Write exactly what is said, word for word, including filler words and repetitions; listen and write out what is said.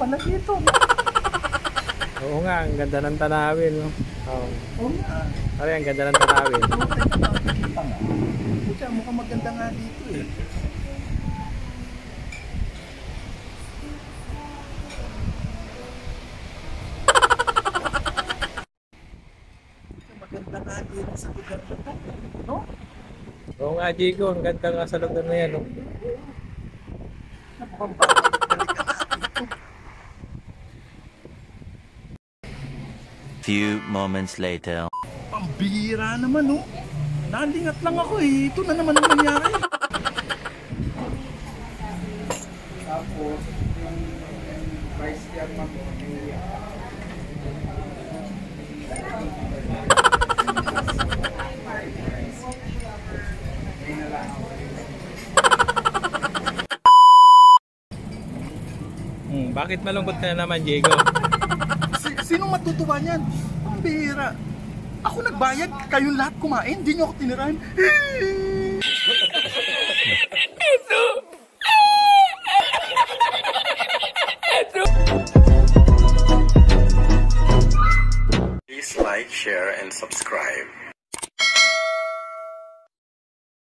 pala dito. Oo nga, ang ganda ng tanawin. No? Oo. Oo nga. Pare, ang ganda ng tanawin. Kita nga. Pucha, mukhang maganda nga dito eh. Pucha, maganda nga dito sa lugar na to. No? Oo nga, Jigo, ang ganda nga sa lugar na yan. No? Mukhang babalik-balik ka na dito. Few moments later. Pambihira naman, oh. Nalingat lang ako eh. Ito na naman ang nangyari. Tapos, yung vice chairman mo, Hmm, bakit malungkot ka na naman, Jigo? sinong matutuwa niyan? Ang bihira. Ako nagbayad, kayong lahat kumain, hindi niyo ako tinirahin. Please like, share, and subscribe.